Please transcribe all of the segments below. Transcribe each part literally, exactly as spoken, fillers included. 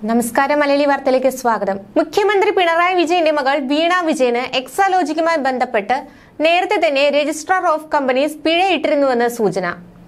നമസ്കാരം മലയാളി വാർത്തയിലേക്ക് സ്വാഗതം. മുഖ്യമന്ത്രി പിണറായി വിജയന്റെ മകൾ വീണ വിജയന് എക്സാലോജിക്കുമായി ബന്ധപ്പെട്ട് നേരത്തെ തന്നെ രജിസ്ട്രാർ ഓഫ് കമ്പനീസ് പിഴയിട്ടിരുന്നുവെന്ന് സൂചന.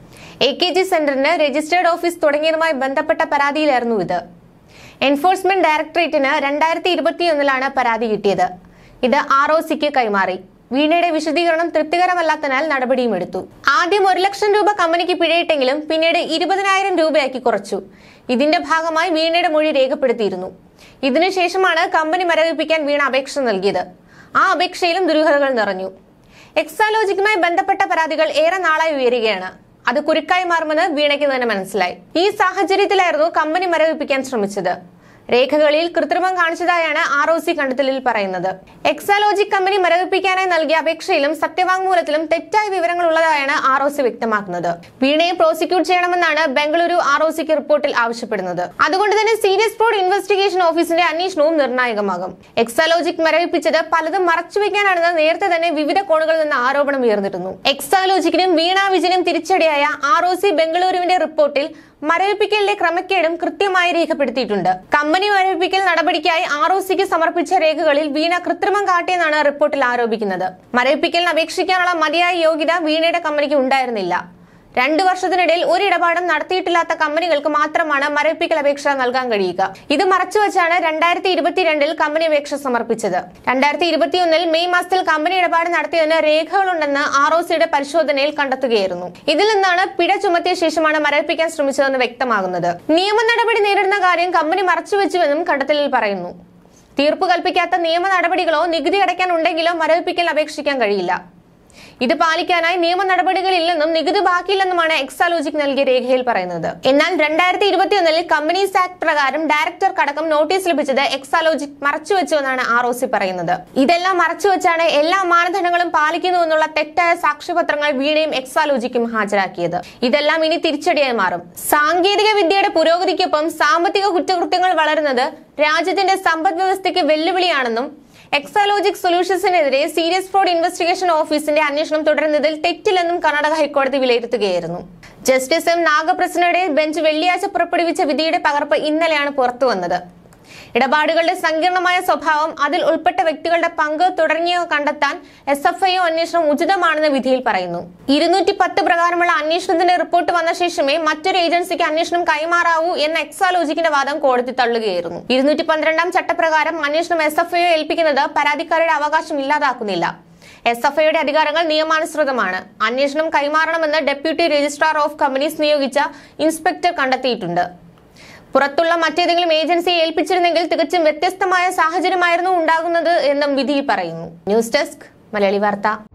എ കെ ജി സെന്ററിന് രജിസ്റ്റേർഡ് ഓഫീസ് തുടങ്ങിയതുമായി ബന്ധപ്പെട്ട പരാതിയിലായിരുന്നു ഇത്. എൻഫോഴ്സ്മെന്റ് ഡയറക്ടറേറ്റിന് രണ്ടായിരത്തി ഇരുപത്തിയൊന്നിലാണ് പരാതി കിട്ടിയത്. ഇത് ആർ ഒ സിക്ക് കൈമാറി. വീണയുടെ വിശദീകരണം തൃപ്തികരമല്ലാത്തതിനാൽ നടപടിയും എടുത്തു. ആദ്യം ഒരു ലക്ഷം രൂപ കമ്പനിക്ക് പിഴയിട്ടെങ്കിലും പിന്നീട് ഇരുപതിനായിരം രൂപയാക്കി കുറച്ചു. ഇതിന്റെ ഭാഗമായി വീണയുടെ മൊഴി രേഖപ്പെടുത്തിയിരുന്നു. ഇതിനുശേഷമാണ് കമ്പനി മരവിപ്പിക്കാൻ വീണ അപേക്ഷ നൽകിയത്. ആ അപേക്ഷയിലും ദുരൂഹതകൾ നിറഞ്ഞു. എക്സാലോജിക്കുമായി ബന്ധപ്പെട്ട പരാതികൾ ഏറെ നാളായി ഉയരുകയാണ്. അത് കുരുക്കായി മാറുമെന്ന് വീണയ്ക്ക് തന്നെ മനസ്സിലായി. ഈ സാഹചര്യത്തിലായിരുന്നു കമ്പനി മരവിപ്പിക്കാൻ ശ്രമിച്ചത്. രേഖകളിൽ കൃത്രിമം കാണിച്ചതായാണ് ആർ ഒ സി കണ്ടെത്തലിൽ പറയുന്നത്. എക്സാലോജിക് കമ്പനി മരവിപ്പിക്കാനായി നൽകിയ അപേക്ഷയിലും സത്യവാങ്മൂലത്തിലും തെറ്റായ വിവരങ്ങൾ ഉള്ളതായാണ് ആർ ഒ സി വ്യക്തമാക്കുന്നത്. വീണയെ പ്രോസിക്യൂട്ട് ചെയ്യണമെന്നാണ് ബംഗളൂരു ആർ ഒ സിക്ക് റിപ്പോർട്ടിൽ ആവശ്യപ്പെടുന്നത്. അതുകൊണ്ട് തന്നെ സീരിയസ് ഫ്രോഡ് ഇൻവെസ്റ്റിഗേഷൻ ഓഫീസിന്റെ അന്വേഷണവും നിർണായകമാകും. എക്സാലോജിക് മരവിപ്പിച്ചത് പലതും മറച്ചുവെക്കാനാണെന്ന് നേരത്തെ തന്നെ വിവിധ കോണുകളിൽ നിന്ന് ആരോപണം ഉയർന്നിരുന്നു. എക്സാലോജിക്കിനും വീണ വിജയനും തിരിച്ചടിയായ ആർ ഒ സി ബംഗളൂരുവിന്റെ റിപ്പോർട്ടിൽ മരവിപ്പിക്കലിലെ ക്രമക്കേടും കൃത്യമായി രേഖപ്പെടുത്തിയിട്ടുണ്ട്. കമ്പനി മരവിപ്പിക്കൽ നടപടിക്കായി ആർ ഒ സിക്ക് സമർപ്പിച്ച രേഖകളിൽ വീണ കൃത്രിമം കാട്ടിയെന്നാണ് റിപ്പോർട്ടിൽ ആരോപിക്കുന്നത്. മരവിപ്പിക്കലിന് അപേക്ഷിക്കാനുള്ള മതിയായ യോഗ്യത വീണയുടെ കമ്പനിക്ക് ഉണ്ടായിരുന്നില്ല. രണ്ടു വർഷത്തിനിടയിൽ ഒരു ഇടപാടും നടത്തിയിട്ടില്ലാത്ത കമ്പനികൾക്ക് മാത്രമാണ് മരവിപ്പിക്കൽ അപേക്ഷ നൽകാൻ കഴിയുക. ഇത് മറച്ചുവെച്ചാണ് രണ്ടായിരത്തി ഇരുപത്തിരണ്ടിൽ കമ്പനി അപേക്ഷ സമർപ്പിച്ചത്. രണ്ടായിരത്തി ഇരുപത്തിയൊന്നിൽ മെയ് മാസത്തിൽ കമ്പനി ഇടപാട് നടത്തിയതിന് രേഖകളുണ്ടെന്ന് ആർ ഒ സിയുടെ പരിശോധനയിൽ കണ്ടെത്തുകയായിരുന്നു. ഇതിൽ നിന്നാണ് പിഴ ചുമത്തിയ ശേഷമാണ് മരവിപ്പിക്കാൻ ശ്രമിച്ചതെന്ന് വ്യക്തമാകുന്നത്. നിയമ നടപടി നേരിടുന്ന കാര്യം കമ്പനി മറച്ചുവെച്ചുവെന്നും കണ്ടെത്തലിൽ പറയുന്നു. തീർപ്പ് കൽപ്പിക്കാത്ത നിയമ നടപടികളോ നികുതി അടയ്ക്കാൻ ഉണ്ടെങ്കിലോ മരവിപ്പിക്കൽ അപേക്ഷിക്കാൻ കഴിയില്ല. ഇത് പാലിക്കാനായി നിയമ നടപടികളില്ലെന്നും നികുതി ബാക്കിയില്ലെന്നുമാണ് എക്സാലോജിക് നൽകിയ രേഖയിൽ പറയുന്നത്. എന്നാൽ രണ്ടായിരത്തി ഇരുപത്തിയൊന്നിൽ കമ്പനീസ് ആക്ട് പ്രകാരം ഡയറക്ടർക്കടക്കം നോട്ടീസ് ലഭിച്ചത് എക്സാലോജിക് മറച്ചുവെച്ചുവെന്നാണ് ആർ ഒ സി പറയുന്നത്. ഇതെല്ലാം മറച്ചുവെച്ചാണ് എല്ലാ മാനദണ്ഡങ്ങളും പാലിക്കുന്നുവെന്നുള്ള തെറ്റായ സാക്ഷ്യപത്രങ്ങൾ വീണയും എക്സാലോജിക്കും ഹാജരാക്കിയത്. ഇതെല്ലാം ഇനി തിരിച്ചടിയായി മാറും. സാങ്കേതിക വിദ്യയുടെ പുരോഗതിക്കൊപ്പം സാമ്പത്തിക കുറ്റകൃത്യങ്ങൾ വളരുന്നത് രാജ്യത്തിന്റെ സമ്പദ് വ്യവസ്ഥയ്ക്ക് വെല്ലുവിളിയാണെന്നും എക്സാലോജിക് സൊല്യൂഷൻസിനെതിരെ സീരിയസ് ഫ്രോഡ് ഇൻവെസ്റ്റിഗേഷൻ ഓഫീസിന്റെ അന്വേഷണം തുടരുന്നതിൽ തെറ്റില്ലെന്നും കർണാടക ഹൈക്കോടതി വിലയിരുത്തുകയായിരുന്നു. ജസ്റ്റിസ് എം നാഗപ്രസന്നയുടെ ബെഞ്ച് വെള്ളിയാഴ്ച പുറപ്പെടുവിച്ച വിധിയുടെ പകർപ്പ് ഇന്നലെയാണ് പുറത്തുവന്നത്. ഇടപാടുകളുടെ സങ്കീർണമായ സ്വഭാവം, അതിൽ ഉൾപ്പെട്ട വ്യക്തികളുടെ പങ്ക് തുടങ്ങിയവ കണ്ടെത്താൻ എസ് എഫ് ഐ ഒ അന്വേഷണം ഉചിതമാണെന്ന് വിധിയിൽ പറയുന്നു. ഇരുന്നൂറ്റി പത്ത് പ്രകാരമുള്ള അന്വേഷണത്തിന്റെ റിപ്പോർട്ട് വന്ന ശേഷമേ മറ്റൊരു ഏജൻസിക്ക് അന്വേഷണം കൈമാറാവൂ എന്ന എക്സാലോജിക്കിന്റെ വാദം കോടതി തള്ളുകയായിരുന്നു. ഇരുന്നൂറ്റി പന്ത്രണ്ടാം ചട്ടപ്രകാരം അന്വേഷണം എസ് എഫ് ഐ ഒ ഏൽപ്പിക്കുന്നത് പരാതിക്കാരുടെ അവകാശം ഇല്ലാതാക്കുന്നില്ല. എസ് എഫ് ഐയുടെ അധികാരങ്ങൾ നിയമാനുസൃതമാണ്. അന്വേഷണം കൈമാറണമെന്ന് ഡെപ്യൂട്ടി രജിസ്ട്രാർ ഓഫ് കമ്പനീസ് നിയോഗിച്ച ഇൻസ്പെക്ടർ കണ്ടെത്തിയിട്ടുണ്ട്. പുറത്തുള്ള മറ്റേതെങ്കിലും ഏജൻസിയെ ഏൽപ്പിച്ചിരുന്നെങ്കിൽ തികച്ചും വ്യത്യസ്തമായ സാഹചര്യമായിരുന്നു ഉണ്ടാകുന്നത് എന്നും വിധിയിൽ പറയുന്നു. ന്യൂസ് ഡെസ്ക് മലയാളി വാർത്ത.